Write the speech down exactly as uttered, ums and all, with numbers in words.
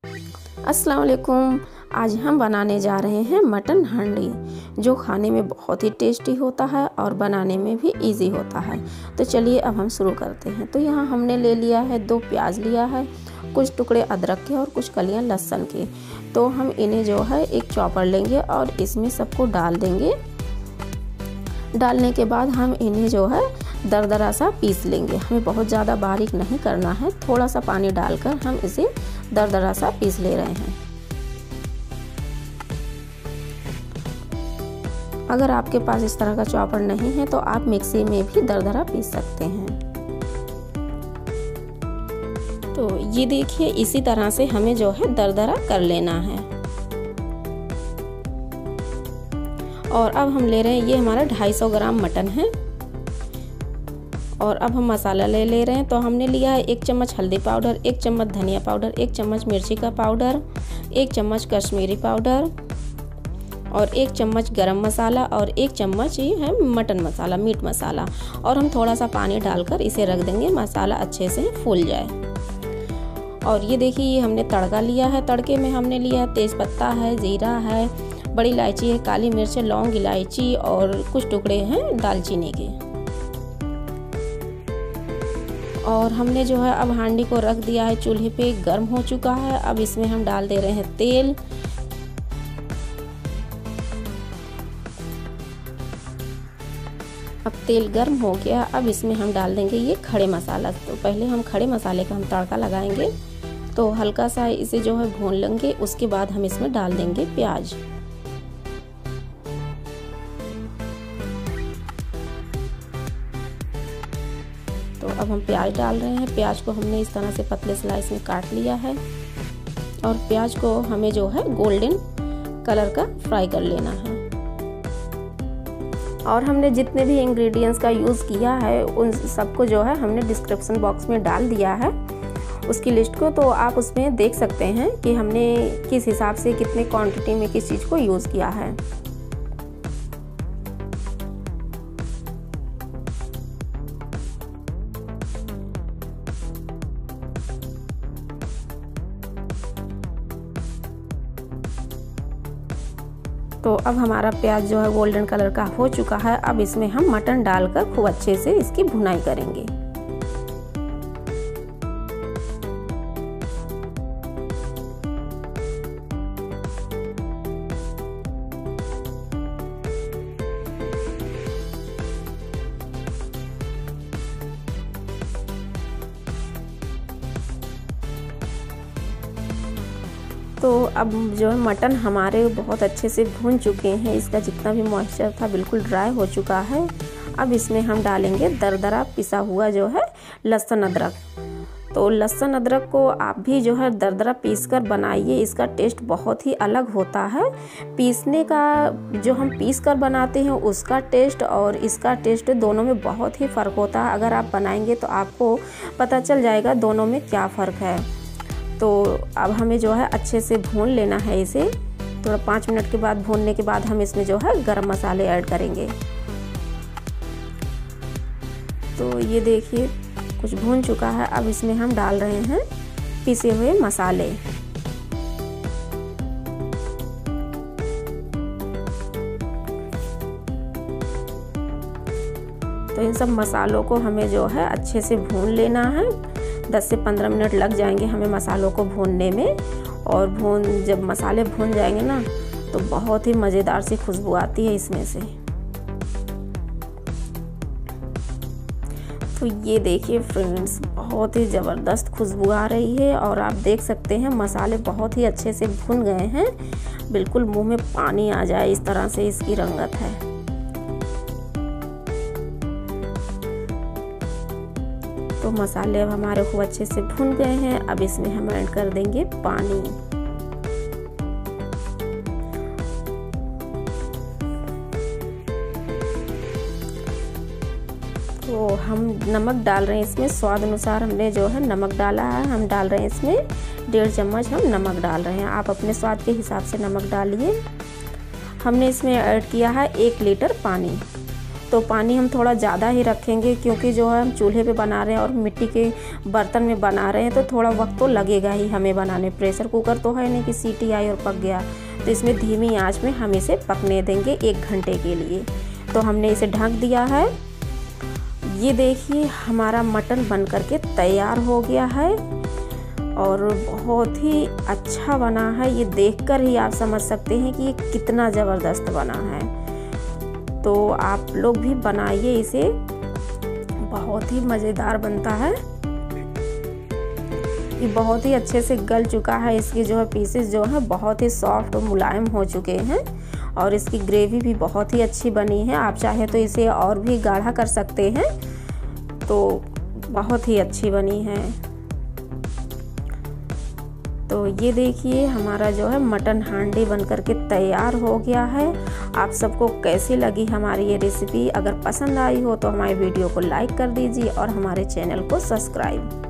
अस्सलाम वालेकुम। आज हम बनाने जा रहे हैं मटन हांडी, जो खाने में बहुत ही टेस्टी होता है और बनाने में भी इजी होता है। तो चलिए अब हम शुरू करते हैं। तो यहाँ हमने ले लिया है दो प्याज लिया है, कुछ टुकड़े अदरक के और कुछ कलियाँ लहसुन के। तो हम इन्हें जो है एक चॉपर लेंगे और इसमें सबको डाल देंगे। डालने के बाद हम इन्हें जो है दरदरा सा पीस लेंगे। हमें बहुत ज़्यादा बारीक नहीं करना है, थोड़ा सा पानी डालकर हम इसे दरदरा सा पीस ले रहे हैं। अगर आपके पास इस तरह का चॉपर नहीं है तो आप मिक्सी में भी दरदरा पीस सकते हैं। तो ये देखिए, इसी तरह से हमें जो है दरदरा कर लेना है। और अब हम ले रहे हैं, ये हमारा ढाई सौ ग्राम मटन है। और अब हम मसाला ले ले रहे हैं। तो हमने लिया है एक चम्मच हल्दी पाउडर, एक चम्मच धनिया पाउडर, एक चम्मच मिर्ची का पाउडर, एक चम्मच कश्मीरी पाउडर और एक चम्मच गरम मसाला और एक चम्मच ये है मटन मसाला, मीट मसाला। और हम थोड़ा सा पानी डालकर इसे रख देंगे, मसाला अच्छे से फूल जाए। और ये देखिए, ये हमने तड़का लिया है। तड़के में हमने लिया है तेज पत्ता है, जीरा है, बड़ी इलायची है, काली मिर्च, लौंग, इलायची और कुछ टुकड़े हैं दालचीनी के। और हमने जो है अब हांडी को रख दिया है चूल्हे पे, गर्म हो चुका है। अब इसमें हम डाल दे रहे हैं तेल। अब तेल गर्म हो गया। अब इसमें हम डाल देंगे ये खड़े मसाला। तो पहले हम खड़े मसाले का हम तड़का लगाएंगे। तो हल्का सा इसे जो है भून लेंगे, उसके बाद हम इसमें डाल देंगे प्याज। तो अब हम प्याज डाल रहे हैं। प्याज को हमने इस तरह से पतले स्लाइस में काट लिया है और प्याज को हमें जो है गोल्डन कलर का फ्राई कर लेना है। और हमने जितने भी इंग्रेडिएंट्स का यूज़ किया है उन सबको जो है हमने डिस्क्रिप्शन बॉक्स में डाल दिया है, उसकी लिस्ट को। तो आप उसमें देख सकते हैं कि हमने किस हिसाब से कितने क्वांटिटी में किस चीज़ को यूज़ किया है। तो अब हमारा प्याज जो है गोल्डन कलर का हो चुका है। अब इसमें हम मटन डालकर खूब अच्छे से इसकी भुनाई करेंगे। तो अब जो है मटन हमारे बहुत अच्छे से भून चुके हैं, इसका जितना भी मॉइस्चर था बिल्कुल ड्राई हो चुका है। अब इसमें हम डालेंगे दरदरा पिसा हुआ जो है लहसुन अदरक। तो लहसुन अदरक को आप भी जो है दरदरा पीस कर बनाइए, इसका टेस्ट बहुत ही अलग होता है। पीसने का जो हम पीस कर बनाते हैं उसका टेस्ट और इसका टेस्ट दोनों में बहुत ही फ़र्क होता है। अगर आप बनाएंगे तो आपको पता चल जाएगा दोनों में क्या फ़र्क है। तो अब हमें जो है अच्छे से भून लेना है इसे। थोड़ा पाँच मिनट के बाद भूनने के बाद हम इसमें जो है गरम मसाले ऐड करेंगे। तो ये देखिए कुछ भून चुका है। अब इसमें हम डाल रहे हैं पिसे हुए मसाले। तो इन सब मसालों को हमें जो है अच्छे से भून लेना है। दस से पंद्रह मिनट लग जाएंगे हमें मसालों को भूनने में। और भून जब मसाले भून जाएंगे ना तो बहुत ही मज़ेदार सी खुशबू आती है इसमें से। तो ये देखिए फ्रेंड्स, बहुत ही ज़बरदस्त खुशबू आ रही है। और आप देख सकते हैं मसाले बहुत ही अच्छे से भुन गए हैं, बिल्कुल मुंह में पानी आ जाए इस तरह से इसकी रंगत है। तो मसाले अब हमारे खूब अच्छे से भुन गए हैं। अब इसमें हम ऐड कर देंगे पानी। तो हम नमक डाल रहे हैं इसमें स्वाद अनुसार। हमने जो है नमक डाला है, हम डाल रहे हैं इसमें डेढ़ चम्मच हम नमक डाल रहे हैं। आप अपने स्वाद के हिसाब से नमक डालिए। हमने इसमें ऐड किया है एक लीटर पानी। तो पानी हम थोड़ा ज़्यादा ही रखेंगे, क्योंकि जो है हम चूल्हे पे बना रहे हैं और मिट्टी के बर्तन में बना रहे हैं, तो थोड़ा वक्त तो लगेगा ही हमें बनाने। प्रेशर कुकर तो है नहीं कि सीटी आई और पक गया। तो इसमें धीमी आंच में हम इसे पकने देंगे एक घंटे के लिए। तो हमने इसे ढक दिया है। ये देखिए हमारा मटन बन करके तैयार हो गया है और बहुत ही अच्छा बना है। ये देखकर ही आप समझ सकते हैं कि ये कितना ज़बरदस्त बना है। तो आप लोग भी बनाइए इसे, बहुत ही मज़ेदार बनता है। ये बहुत ही अच्छे से गल चुका है। इसकी जो है पीसेस जो है बहुत ही सॉफ्ट और मुलायम हो चुके हैं और इसकी ग्रेवी भी बहुत ही अच्छी बनी है। आप चाहे तो इसे और भी गाढ़ा कर सकते हैं, तो बहुत ही अच्छी बनी है। तो ये देखिए हमारा जो है मटन हांडी बनकर के तैयार हो गया है। आप सबको कैसी लगी हमारी ये रेसिपी? अगर पसंद आई हो तो हमारे वीडियो को लाइक कर दीजिए और हमारे चैनल को सब्सक्राइब